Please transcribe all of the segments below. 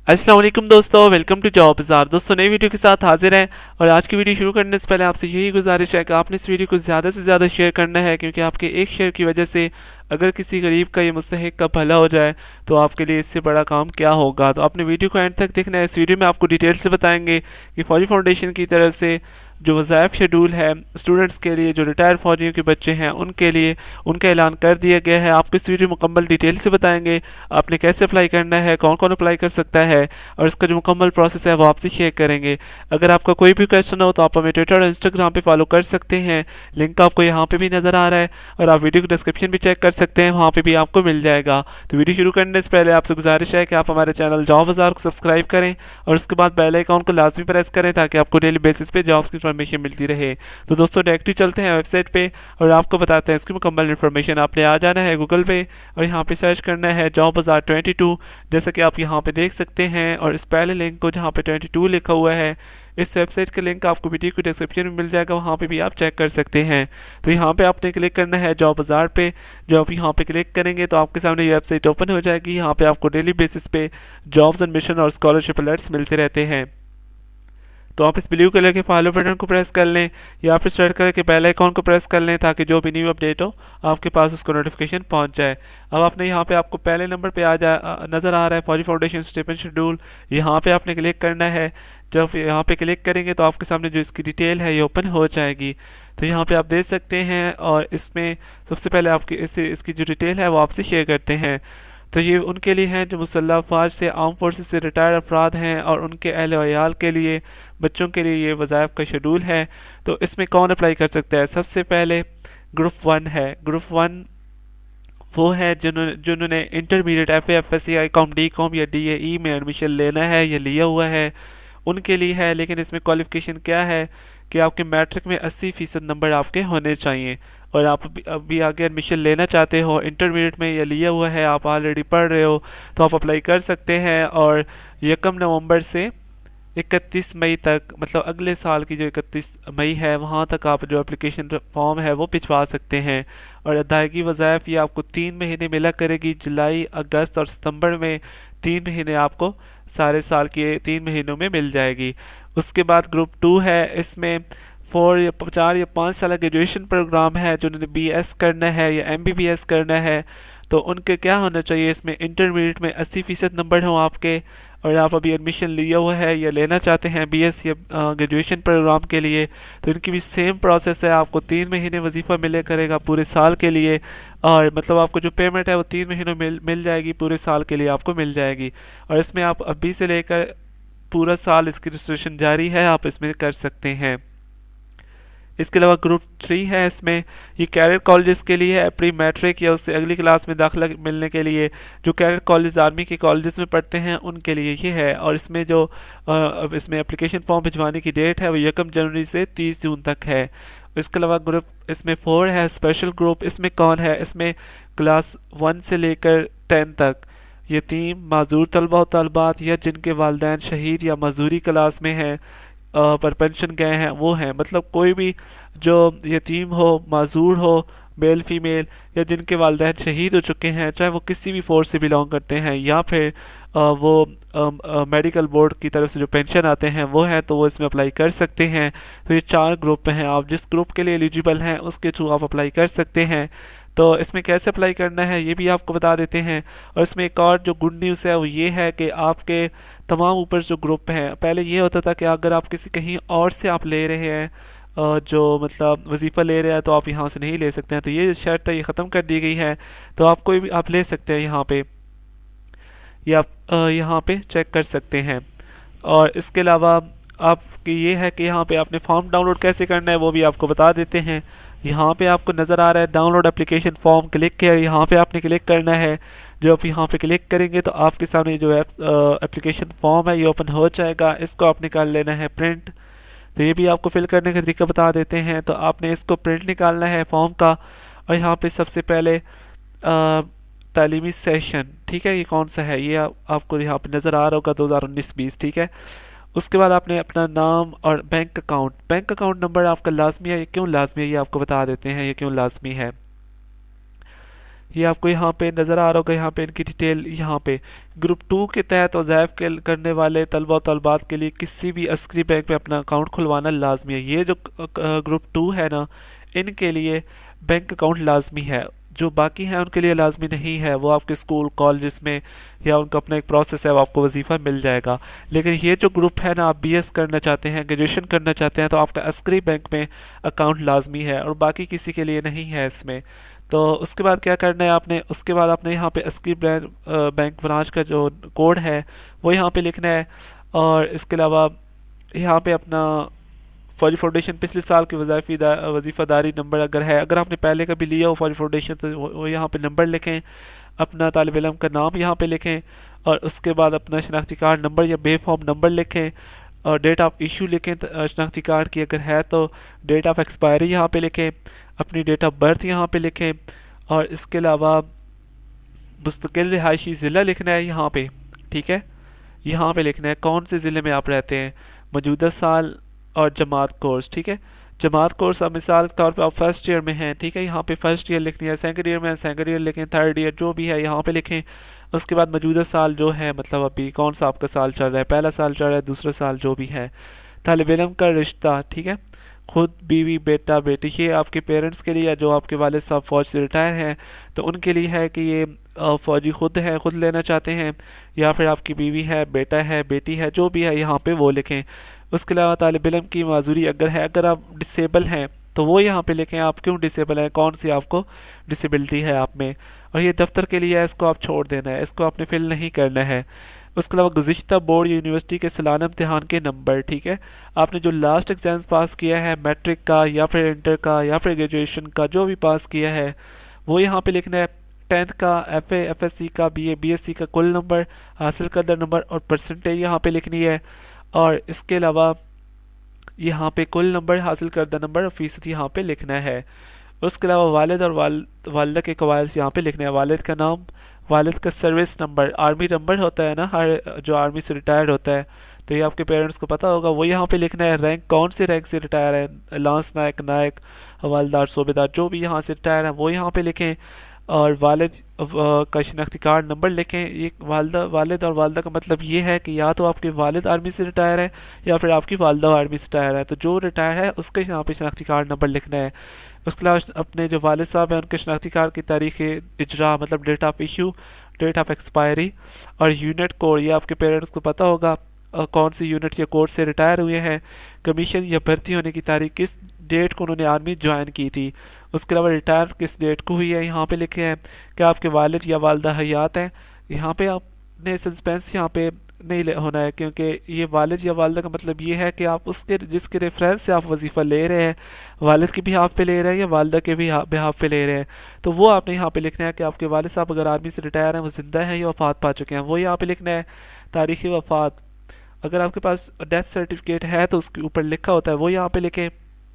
अस्सलाम वालेकुम दोस्तों, वेलकम टू जॉब बाज़ार। दोस्तों नई वीडियो के साथ हाजिर हैं और आज की वीडियो शुरू करने से पहले आपसे यही गुजारिश है कि आपने इस वीडियो को ज़्यादा से ज़्यादा शेयर करना है, क्योंकि आपके एक शेयर की वजह से अगर किसी गरीब का या मुस्तहिक का भला हो जाए तो आपके लिए इससे बड़ा काम क्या होगा। तो आपने वीडियो को एंड तक देखना है। इस वीडियो में आपको डिटेल से बताएंगे कि फौजी फाउंडेशन की तरफ से जो वज़ाइफ शेड्यूल है स्टूडेंट्स के लिए, जो रिटायर्ड फौजियों के बच्चे हैं उनके लिए, उनका ऐलान कर दिया गया है। आपको इस वीडियो मुकम्मल डिटेल से बताएंगे आपने कैसे अप्लाई करना है, कौन कौन अप्लाई कर सकता है और इसका जो मुकम्मल प्रोसेस है वो आपसे शेयर करेंगे। अगर आपका कोई भी क्वेश्चन हो तो आप हमें ट्विटर और इंस्टाग्राम पे फॉलो कर सकते हैं। लिंक आपको यहाँ पे भी नज़र आ रहा है और आप वीडियो को डिस्क्रिप्शन भी चेक कर सकते हैं, वहाँ पे भी आपको मिल जाएगा। तो वीडियो शुरू करने से पहले आपसे गुजारिश है कि आप हमारे चैनल जॉब बाज़ार को सब्सक्राइब करें और उसके बाद बेल आइकन को लाजमी प्रेस करें ताकि आपको डेली बेसिस पे जॉब्स की इन्फॉर्मेशन मिलती रहे। तो दोस्तों डायरेक्टली चलते हैं वेबसाइट पे और आपको बताते हैं इसकी मुकम्मल इन्फॉर्मेशन। आपने आ जाना है गूगल पे और यहाँ पे सर्च करना है जॉब बाज़ार 22, जैसा कि आप यहाँ पे देख सकते हैं। और इस पहले लिंक को जहाँ पे 22 लिखा हुआ है, इस वेबसाइट का लिंक आपको वीडियो की डिस्क्रिप्शन में मिल जाएगा, वहाँ पे भी आप चेक कर सकते हैं। तो यहाँ पे आपने क्लिक करना है जॉब बाज़ार पे। जब आप यहाँ पे क्लिक करेंगे तो आपके सामने ये वेबसाइट ओपन हो जाएगी। यहाँ पे आपको डेली बेसिस पे जॉब्स एडमिशन और स्कॉलरशिप अलर्ट्स मिलते रहते हैं। तो आप इस ब्लू कलर के फॉलो बटन को प्रेस कर लें या फिर रेड कलर के बेल आइकॉन को प्रेस कर लें ताकि जो भी न्यू अपडेट हो आपके पास उसको नोटिफिकेशन पहुंच जाए। अब आपने यहाँ पे आपको पहले नंबर पे नज़र आ रहा है फौजी फाउंडेशन स्टिपेंड शेड्यूल, यहाँ पे आपने क्लिक करना है। जब यहाँ पे क्लिक करेंगे तो आपके सामने जो इसकी डिटेल है ये ओपन हो जाएगी। तो यहाँ पे आप देख सकते हैं और इसमें सबसे पहले आपकी इसकी जो डिटेल है वो आपसे शेयर करते हैं। तो ये उनके लिए हैं जो मुसल्लह अफवाज से, आर्म फोर्सेस से रिटायर्ड अफराद हैं और उनके अहल वयाल के लिए, बच्चों के लिए ये वज़ाइफ का शेड्यूल है। तो इसमें कौन अप्लाई कर सकता है? सबसे पहले ग्रुप 1 है। ग्रुप 1 वो है जिन्होंने intermediate FA FSCI com D com या DAE में एडमिशन लेना है या लिया हुआ है, उनके लिए है। लेकिन इसमें क्वालिफिकेशन क्या है कि आपके मैट्रिक में 80% नंबर आपके होने चाहिए और आप अभी आगे एडमिशन लेना चाहते हो, इंटरमीडिएट में या लिया हुआ है, आप ऑलरेडी पढ़ रहे हो, तो आप अप्लाई कर सकते हैं। और 1 नवंबर से 31 मई तक, मतलब अगले साल की जो 31 मई है वहाँ तक आप जो एप्लीकेशन फॉर्म है वो भिजवा सकते हैं। और अदायगी वज़ाइफ ये आपको 3 महीने मिला करेगी, जुलाई, अगस्त और सितंबर में 3 महीने आपको सारे साल के 3 महीनों में मिल जाएगी। उसके बाद ग्रुप 2 है, इसमें 4 या 5 साल ग्रेजुएशन प्रोग्राम है। जिन्होंने BS करना है या MBBS करना है तो उनके क्या होना चाहिए, इसमें इंटरमीडिएट में 80% नंबर हो आपके और आप अभी एडमिशन लिया हुआ है या लेना चाहते हैं BS या ग्रेजुएशन प्रोग्राम के लिए, तो इनकी भी सेम प्रोसेस है। आपको 3 महीने वजीफ़ा मिले करेगा पूरे साल के लिए और मतलब आपको जो पेमेंट है वो 3 महीनों में मिल जाएगी, पूरे साल के लिए आपको मिल जाएगी। और इसमें आप अभी से लेकर पूरा साल इसकी रजिस्ट्रेशन जारी है, आप इसमें कर सकते हैं। इसके अलावा ग्रुप 3 है, इसमें ये कैडेट कॉलेजेस के लिए है, प्री मैट्रिक या उससे अगली क्लास में दाखिला मिलने के लिए जो कैडेट कॉलेज आर्मी के कॉलेजेस में पढ़ते हैं उनके लिए ये है। और इसमें जो इसमें एप्लीकेशन फॉर्म भिजवाने की डेट है वो 1 जनवरी से 30 जून तक है। इसके अलावा ग्रुप इसमें 4 है, स्पेशल ग्रुप। इसमें कौन है? इसमें क्लास 1 से लेकर 10 तक यतीम, माजूर तलबा और तलबात या जिनके वालिदैन शहीद या मजदूरी क्लास में हैं पर पेंशन गए हैं वो हैं। मतलब कोई भी जो यतीम हो, माजूर हो, मेल फीमेल या जिनके वालिदैन शहीद हो चुके हैं, चाहे वो किसी भी फोर्स से बिलोंग करते हैं या फिर वो मेडिकल बोर्ड की तरफ से जो पेंशन आते हैं वो है, तो वो इसमें अप्लाई कर सकते हैं। तो ये 4 ग्रुप हैं, आप जिस ग्रुप के लिए एलिजिबल हैं उसके थ्रू आप अप्लाई कर सकते हैं। तो इसमें कैसे अप्लाई करना है ये भी आपको बता देते हैं। और इसमें एक और जो गुड न्यूज़ है वो ये है कि आपके तमाम ऊपर जो ग्रुप हैं, पहले ये होता था कि अगर आप किसी कहीं और से आप ले रहे हैं जो मतलब वजीफ़ा ले रहे हैं तो आप यहाँ से नहीं ले सकते हैं, तो ये शर्त है ये ख़त्म कर दी गई है। तो आप कोई भी आप ले सकते हैं यहाँ पे, ये आप यहाँ पे चेक कर सकते हैं। और इसके अलावा आपकी ये है कि यहाँ पे आपने फॉर्म डाउनलोड कैसे करना है वो भी आपको बता देते हैं। यहाँ पे आपको नज़र आ रहा है डाउनलोड एप्लीकेशन फॉर्म, क्लिक किया, यहाँ पे आपने क्लिक करना है। जो आप यहाँ पे क्लिक करेंगे तो आपके सामने जो एप्लीकेशन फॉर्म है ये ओपन हो जाएगा। इसको आपने कर लेना है प्रिंट। तो ये भी आपको फिल करने का तरीका बता देते हैं। तो आपने इसको प्रिंट निकालना है फॉर्म का और यहाँ पे सबसे पहले तालीमी सेशन, ठीक है, ये कौन सा है ये आपको यहाँ पे नज़र आ रहा होगा 2019-20, ठीक है। उसके बाद आपने अपना नाम और बैंक अकाउंट नंबर आपका लाजमी है। ये क्यों लाजमी है ये आपको बता देते हैं, ये क्यों लाजमी है। ये आपको यहाँ पे नज़र आ रहा होगा, यहाँ पे इनकी डिटेल। यहाँ पे ग्रुप 2 के तहत वज़ाइफ करने वाले तलबा तलबात के लिए किसी भी अस्करी बैंक में अपना अकाउंट खुलवाना लाजमी है। ये जो ग्रुप 2 है ना, इनके लिए बैंक अकाउंट लाजमी है। जो बाकी हैं उनके लिए लाजमी नहीं है, वो आपके स्कूल कॉलेज में या उनका अपना एक प्रोसेस है, वो आपको वजीफ़ा मिल जाएगा। लेकिन ये जो ग्रुप है ना, आप BS करना चाहते हैं, ग्रेजुएशन करना चाहते हैं, तो आपका अस्करी बैंक में अकाउंट लाजमी है और बाकी किसी के लिए नहीं है इसमें। तो उसके बाद क्या करना है आपने, उसके बाद आपने यहाँ पे अस्करी बैंक ब्रांच का जो कोड है वो यहाँ पे लिखना है। और इसके अलावा यहाँ पे अपना फौजी फाउंडेशन पिछले साल की वजीफ़ादारी नंबर अगर है, अगर आपने पहले कभी लिया हो फौजी फाउंडेशन, तो वो यहाँ पे नंबर लिखें। अपना तालिब इल्म का नाम यहाँ पे लिखें और उसके बाद अपना शनाख्ती कार्ड नंबर या बे फॉर्म नंबर लिखें और डेट ऑफ इशू लिखें शनाख्ती कार्ड की अगर है तो। डेट ऑफ एक्सपायरी यहाँ पे लिखें, अपनी डेट ऑफ बर्थ यहाँ पे लिखें और इसके अलावा मुस्तकिल रिहायशी ज़िला लिखना है यहाँ पे, ठीक है। यहाँ पे लिखना है कौन से ज़िले में आप रहते हैं, मौजूदा साल और जमात कोर्स, ठीक है। जमात कोर्स अब मिसाल के तौर पे आप फर्स्ट ईयर में हैं, ठीक है, यहाँ पे फर्स्ट ईयर लिखनी है। सेकंड ईयर में सेकंड ईयर लिखें, थर्ड ईयर जो भी है यहाँ पे लिखें। उसके बाद मौजूदा साल जो है, मतलब अभी कौन सा आपका साल चल रहा है, पहला साल चल रहा है, दूसरा साल जो भी है। तालिब इल्म का रिश्ता, ठीक है, खुद बीवी बेटा बेटी, ये आपके पेरेंट्स के लिए, जो आपके वालिद साहब फ़ौज से रिटायर हैं तो उनके लिए है कि ये फ़ौजी खुद है, खुद लेना चाहते हैं, या फिर आपकी बीवी है, बेटा है, बेटी है, जो भी है यहाँ पे वो लिखें। उसके अलावा तालिब इल्म की माजूरी अगर है, अगर आप डिसेबल हैं तो वो यहाँ पे लिखें, आप क्यों डिसेबल हैं, कौन सी आपको डिसेबिलिटी है आप में। और ये दफ्तर के लिए है, इसको आप छोड़ देना है, इसको आपने फिल नहीं करना है। उसके अलावा गुज़िश्ता बोर्ड यूनिवर्सिटी के सालाना इम्तिहान के नंबर, ठीक है, आपने जो लास्ट एग्जाम्स पास किया है मैट्रिक का या फिर इंटर का या फिर ग्रेजुएशन का जो भी पास किया है वो यहाँ पे लिखना है। 10th का, FA FSC का, BA BSc का कुल नंबर, हासिल करदा नंबर और परसेंटेज यहाँ पे लिखनी है। और इसके अलावा यहाँ पे कुल नंबर, हासिल करदा नंबर और फीसद यहाँ पे लिखना है। उसके अलावा वालिद और वालिदा के कवायद यहाँ पे लिखने हैं। वालिद का नाम, वालिद का सर्विस नंबर, आर्मी नंबर होता है ना हर जो आर्मी से रिटायर्ड होता है, तो ये आपके पेरेंट्स को पता होगा, वो यहाँ पे लिखना है। रैंक, कौन से रैंक से रिटायर है, लांस नायक, नायक, हवालदार, सूबेदार, जो भी यहाँ से रिटायर है वो यहाँ पे लिखें। और वालिद का शनाख्ती कार्ड नंबर लिखें। ये वालिद और वालदा का मतलब ये है कि या तो आपके वालिद आर्मी से रिटायर है या फिर आपकी वालदा आर्मी से रिटायर है, तो जो रिटायर है उसके यहाँ पे शनाख्ती कार्ड नंबर लिखना है। उसके अलावा अपने जो वालिद साहब हैं उनके शनाख्ती कार्ड की तारीख इजरा, मतलब date of issue, date of expiry और यूनिट कोड, ये आपके पेरेंट्स को पता होगा कौन सी यूनिट या कोड से रिटायर हुए हैं। कमीशन या भर्ती होने की तारीख, किस डेट को उन्होंने आर्मी ज्वाइन की थी। उसके अलावा रिटायर किस डेट को हुई है यहाँ पे लिखे हैं। क्या आपके वालिद या वालदा हयात हैं, यहाँ पे आपने सस्पेंस यहाँ पे नहीं होना है, क्योंकि ये वालिद या वालदा का मतलब ये है कि आप उसके जिसके रेफरेंस से आप वजीफ़ा ले रहे हैं, वालिद के भी हाफ पे ले रहे हैं या वालदा के भी हाफ पे ले रहे हैं, तो वो आपने यहाँ पे लिखना है कि आपके वालिद साहब अगर आर्मी से रिटायर हैं, वो जिंदा हैं या वफात पा चुके हैं, वो यहाँ पे लिखना है। तारीख़ वफात, अगर आपके पास डेथ सर्टिफिकेट है तो उसके ऊपर लिखा होता है, वो यहाँ पे लिखें।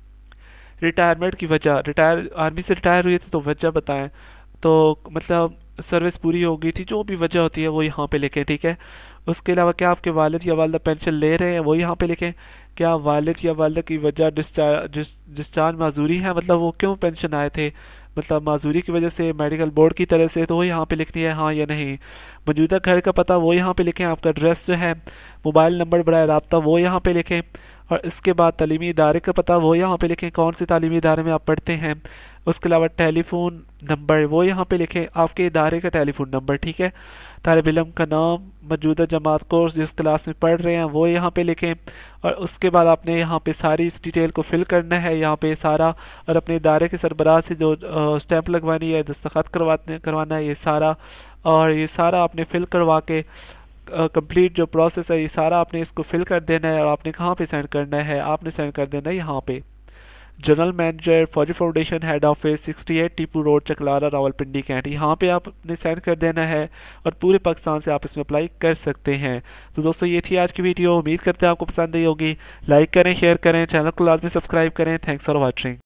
रिटायरमेंट की वजह, आर्मी से रिटायर हुए थे तो वजह बताएं, तो मतलब सर्विस पूरी हो गई थी, जो भी वजह होती है वो यहाँ पे लिखें, ठीक है। उसके अलावा क्या आपके वालिद या वालदा पेंशन ले रहे हैं, वो यहाँ पे लिखें। क्या वालिद या वालदा की वजह डिस्चार्ज माजूरी है, मतलब वो क्यों पेंशन आए थे, मतलब माजूरी की वजह से, मेडिकल बोर्ड की तरह से, तो वो यहाँ पे लिखनी है हाँ या नहीं। मौजूदा घर का पता वो यहाँ पे लिखें। आपका एड्रेस जो है, मोबाइल नंबर बराए राब्ता वो यहाँ पे लिखें। और इसके बाद तालीमी इदारे का पता वो यहाँ पे लिखें, कौन से तालीमी इदारे में आप पढ़ते हैं। उसके अलावा टेलीफोन नंबर वो यहाँ पे लिखें, आपके इदारे का टेलीफोन नंबर, ठीक है। तालिब इल्म का नाम, मौजूदा जमात कोर्स जिस क्लास में पढ़ रहे हैं वो यहाँ पे लिखें। और उसके बाद आपने यहाँ पे सारी इस डिटेल को फिल करना है यहाँ पे सारा, और अपने इदारे के सरबराह से जो स्टैंप लगवानी है, दस्तखत करवाना है, ये सारा, और ये सारा आपने फिल करवा के कंप्लीट जो प्रोसेस है ये सारा आपने इसको फिल कर देना है। और आपने कहाँ पे सेंड करना है, आपने सेंड कर देना है यहाँ पे, जनरल मैनेजर फौजी foundation head office 68 Tipu road Chaklala Rawalpindi cantt, यहाँ पे आपने सेंड कर देना है। और पूरे पाकिस्तान से आप इसमें अप्लाई कर सकते हैं। तो दोस्तों ये थी आज की वीडियो, उम्मीद करते हैं आपको पसंद आई होगी। लाइक करें, शेयर करें, चैनल को लाजमी सब्सक्राइब करें। Thanks for watching.